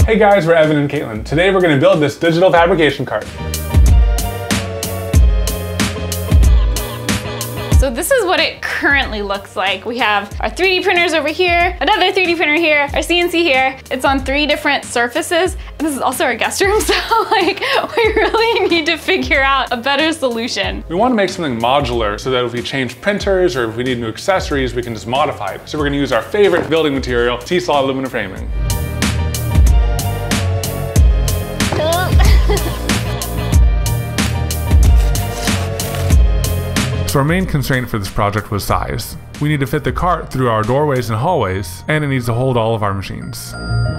Hey guys, we're Evan and Caitlin. Today we're going to build this digital fabrication cart. So this is what it currently looks like. We have our 3D printers over here, another 3D printer here, our CNC here. It's on 3 different surfaces. And this is also our guest room, so like we really need to figure out a better solution. We want to make something modular so that if we change printers or if we need new accessories, we can just modify it. So we're going to use our favorite building material, T-Slot aluminum framing. So our main constraint for this project was size. We need to fit the cart through our doorways and hallways, and it needs to hold all of our machines.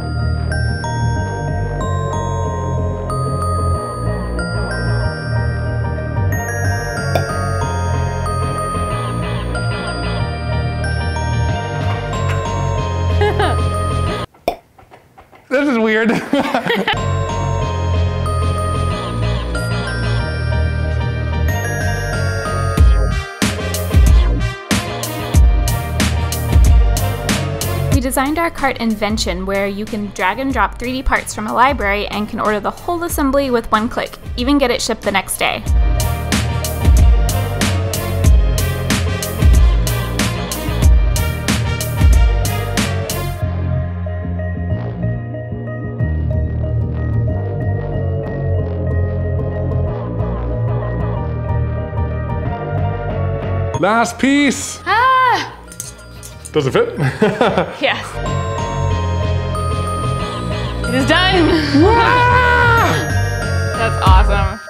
This is weird. We designed our cart invention where you can drag and drop 3D parts from a library and can order the whole assembly with 1 click, even get it shipped the next day. Last piece. Ah! Does it fit? Yes. It is done. That's awesome.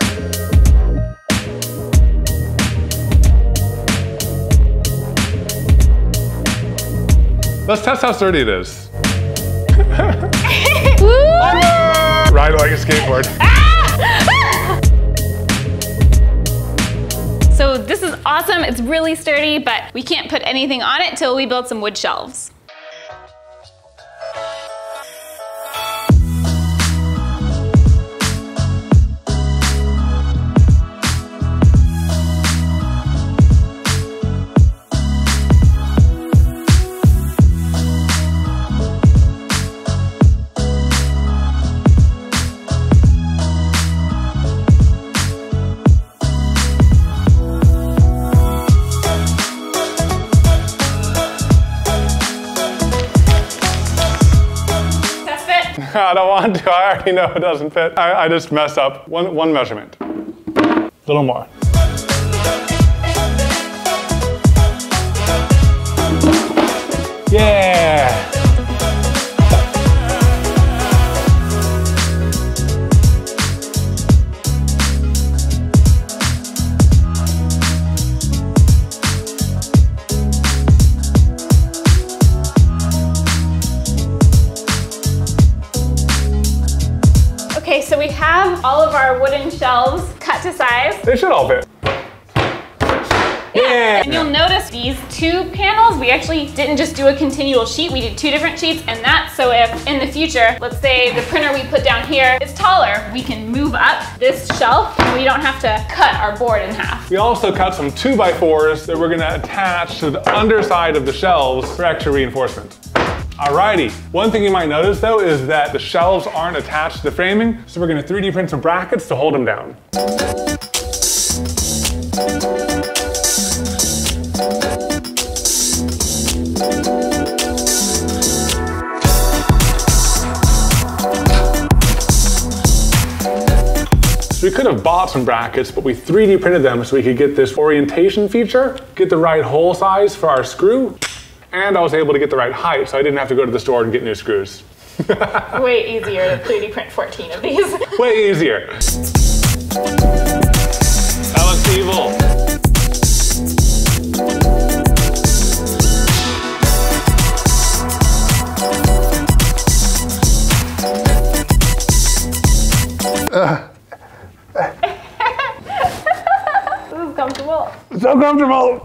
Let's test how sturdy it is. Ride like a skateboard. So this is awesome, it's really sturdy, but we can't put anything on it till we build some wood shelves. I don't want to, I already know it doesn't fit. I just messed up one measurement. A little more. Yeah! Okay, so we have all of our wooden shelves cut to size. They should all fit. Yeah! And you'll notice these 2 panels, we actually didn't just do a continual sheet, we did 2 different sheets, and that's so if in the future, let's say the printer we put down here is taller, we can move up this shelf and we don't have to cut our board in half. We also cut some 2x4s that we're gonna attach to the underside of the shelves for extra reinforcement. Alrighty, one thing you might notice though is that the shelves aren't attached to the framing, so we're gonna 3D print some brackets to hold them down. So we could have bought some brackets, but we 3D printed them so we could get this orientation feature, get the right hole size for our screw, and I was able to get the right height, so I didn't have to go to the store and get new screws. Way easier to 3D print 14 of these. Way easier. That looks evil. This is comfortable. So comfortable.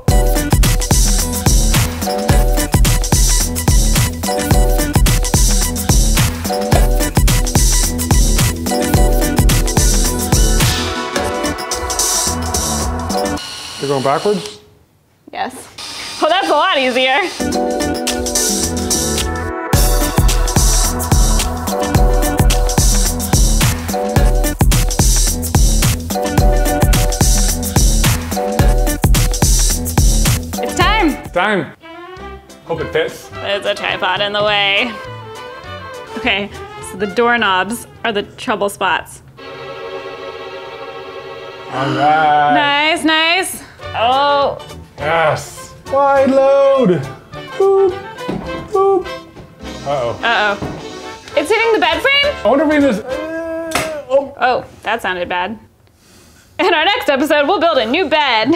You're going backwards? Yes. Well, that's a lot easier. time. Hope it fits. There's a tripod in the way. Okay, so the doorknobs are the trouble spots. All right. Nice, nice. Oh. Yes. Wide load. Boop, boop. Uh-oh. Uh-oh. It's hitting the bed frame? I wonder if we just, Oh, that sounded bad. In our next episode, we'll build a new bed.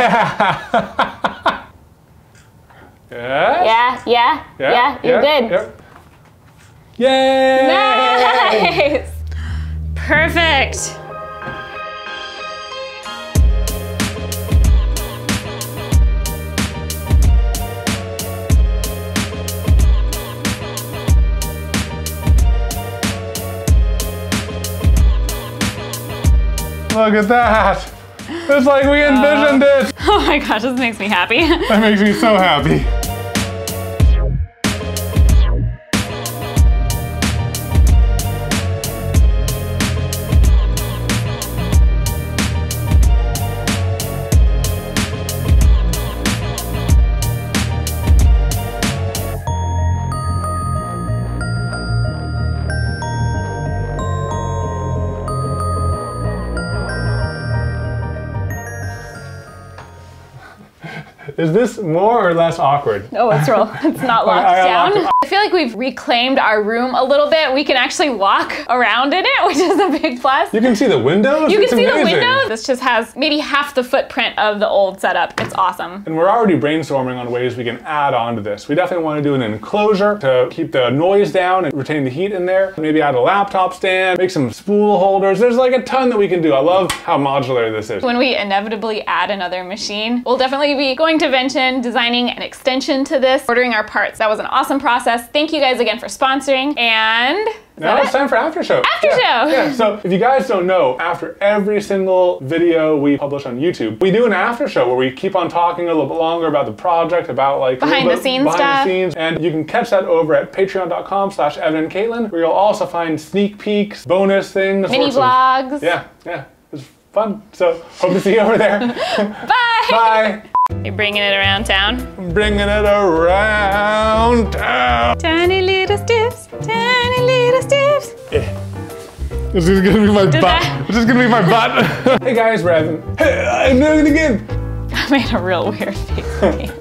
Yeah. Yeah, you're good. Yep. Yay! Nice! Perfect. Look at that. It's like we envisioned it. Oh my gosh, this makes me happy. That makes me so happy. Is this more or less awkward? Oh, it's not locked down. I feel like we've reclaimed our room a little bit. We can actually walk around in it, which is a big plus. You can see the windows? You can It's see amazing. the windows. This just has maybe half the footprint of the old setup. It's awesome. And we're already brainstorming on ways we can add on to this. We definitely want to do an enclosure to keep the noise down and retain the heat in there. Maybe add a laptop stand, make some spool holders. There's like a ton that we can do. I love how modular this is. When we inevitably add another machine, we'll definitely be going to Vention, designing an extension to this, ordering our parts. That was an awesome process. Thank you guys again for sponsoring, and Now it's time for after show. After show. Yeah, so if you guys don't know, after every single video we publish on YouTube, we do an after show where we keep on talking a little bit longer about the project, about like behind the scenes stuff. And you can catch that over at patreon.com/Evan and Caitlin, where you'll also find sneak peeks, bonus things. Mini vlogs. Yeah, it's fun. So hope to see you over there. Bye. Bye. You're bringing it around town? Bringing it around town. Tiny little steps, tiny little steps. This is gonna be my butt. that- This is gonna be my butt. Hey guys, we're Evan. Hey, I'm doing it again. I made a real weird face.